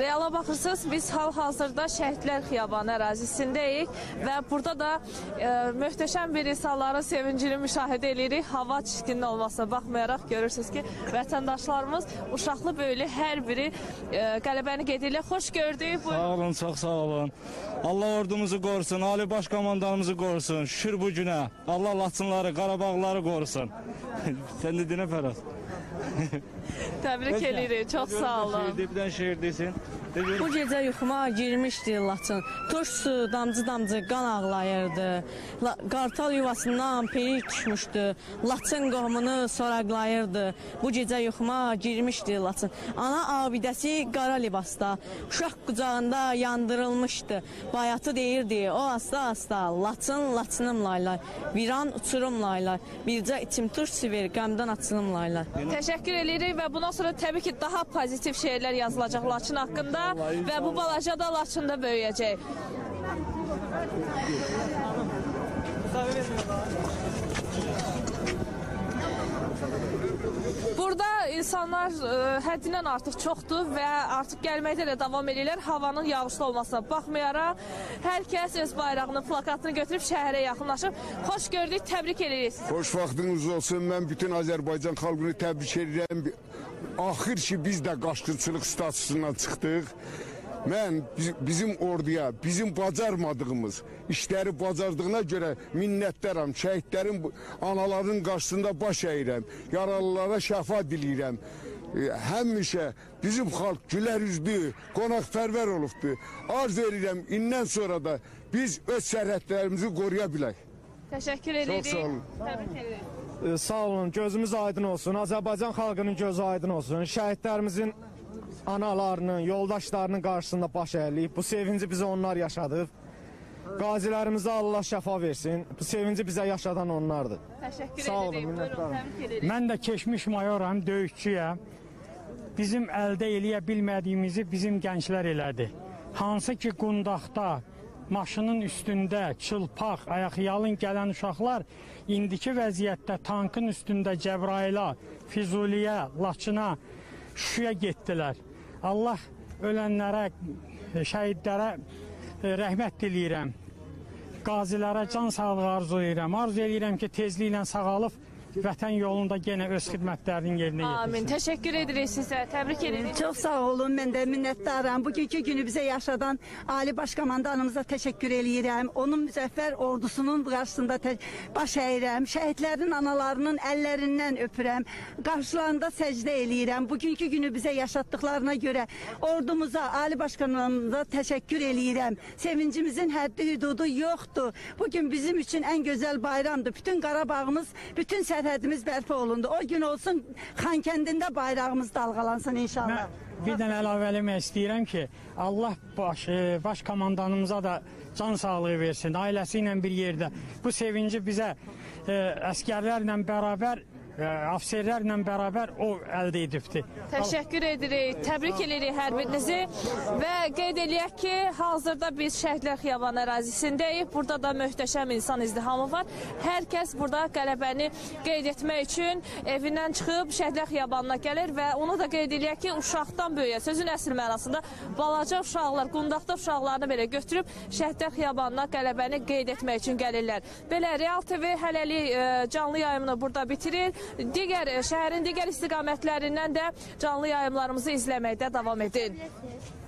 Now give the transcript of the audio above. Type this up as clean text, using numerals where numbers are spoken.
Reala baxırsınız, biz hal-hazırda Şəhidlər Xiyabanı ərazisindəyik və burada da möhtəşəm bir insanların sevincini müşahidə edirik. Hava çirkinli olmasına baxmayaraq görürsünüz ki, vətəndaşlarımız uşaqlı böyülü hər biri qələbəni qeyd edirlər. Xoş gördük. Sağ olun, çox sağ olun. Allah ordumuzu qorusun, Ali Baş Komandanımızı qorusun. Şükür bu günə. Allah Laçınları, Qarabağları qorusun. Sən də dinə Fəraz. Təbrik edirik, çox sağ olun. Bir dənə şeir desin. Bu gecə yuxuma girmişdi Laçın. Tuş su damcı-damcı qan ağlayırdı. Qartal yuvasından perik düşmüşdü. Laçın qohumunu soraqlayırdı. Bu gecə yuxuma girmişdi Laçın. Ana abidəsi qara libasda. Uşaq qucağında yandırılmışdı. Bayatı deyirdi o asta-asta. Laçın, Laçınım laylay. Viran uçurum laylay. Bircə içim tuş su ver, qəmdən açılım laylay. Təşəkkür edirik və bundan sonra təbii ki, daha pozitiv şeylər yazılacaq Laçın haqqında. Və bu balaca da Laçında böyüyəcək. Burada insanlar həddindən artıq çoxdur və artıq gəlməkdə də davam edirlər. Havanın yağışlı olmasına baxmayaraq, hər kəs öz bayrağını, plakatını götürüb şəhərə yaxınlaşıb. Xoş gördük, təbrik edirik. Xoş vaxtınız olsun. Mən bütün Azərbaycan xalqını təbrik edirəm. Axır ki, biz də qaçqınçılıq statusundan çıxdıq. Mən bizim orduya, bizim bacarmadığımız işləri bacardığına görə minnətdaram. Şəhidlərin, anaların qarşısında baş əyirəm. Yaralılara şəfa diləyirəm. Həmişə bizim xalq gülər üzlü, qonaqpərvər olubdur. Arz edirəm, indən sonra da biz öz sərhədlərimizi qoruya bilək. Təşəkkür edirik. Çox sağ olun. Təbrik edirik. Sağ olun, gözümüz aydın olsun. Azərbaycan xalqının gözü aydın olsun. Şəhidlərimizin analarının, yoldaşlarının qarşısında baş əyirləyib. Bu sevinci bizə onlar yaşadıb. Qazilərimizə Allah şəfa versin. Bu sevinci bizə yaşadan onlardır. Təşəkkür Sağ olun, edirik. minnətdaram. Təbrik edirik. Mən də keçmiş mayoram, döyüşçüyəm. Bizim əldə eləyə bilmədiyimizi bizim gənclər elədi. Hansı ki, qundaqda, maşının üstündə, çılpaq, ayaqyalın gələn uşaqlar indiki vəziyyətdə tankın üstündə Cəbrailə, Füzuliyə, Laçına, Şuşaya getdilər. Allah ölənlərə, şəhidlərə rəhmət diləyirəm. Qazilərə can sağlığı arzu edirəm. Arzu edirəm ki, tezliklə sağalıb vətən yolunda yenə öz xidmətlərinin yerinə yetirsin. Amin. Təşəkkür edirik sizə. Təbrik edirik. Çox sağ olun. Mən də minnətdaram. Bugünkü günü bizə yaşadan Ali Baş Komandanımıza təşəkkür eləyirəm. Onun müzəffər ordusunun qarşısında baş əyirəm. Şəhidlərin analarının əllərindən öpürəm. Qarşılarında səcdə eləyirəm. Bugünkü günü bizə yaşatdıqlarına görə ordumuza, Ali Baş Komandanımıza təşəkkür eləyirəm. Sevincimizin həddi hüdudu yoxdur. Bugün bizim üçün ən gözəl bayramdır. Bütün Qarabağımız, bütün sərhədimiz bərpa olundu. O gün olsun Xankəndində bayrağımız dalğalansın inşallah. Mən bir dənə əlavə eləmək istəyirəm ki, Allah baş komandanımıza da can sağlığı versin, ailəsi ilə bir yerdə. Bu sevinci bizə əskərlərlə bərabər, afserlərlə bərabər o əldə edibdir. Təşəkkür edirik, təbrik edirik hər birinizi və qeyd eləyək ki, hazırda biz Şəhidlər Xiyabanı ərazisindəyik. Burada da möhtəşəm insan izdihamı var. Hər kəs burada qələbəni qeyd etmək üçün evindən çıxıb Şəhidlər Xiyabanına gəlir və onu da qeyd eləyək ki, uşaqdan böyüyə, sözün əsl mənasında balaca uşaqlar, qundaqda uşaqlarını belə götürüb Şəhidlər Xiyabanına qələbəni qeyd etmək üçün gəlirlər. Belə Real TV hələlik canlı yayımını burada bitirir. Şəhərin digər istiqamətlərindən də canlı yayımlarımızı izləməkdə davam edin.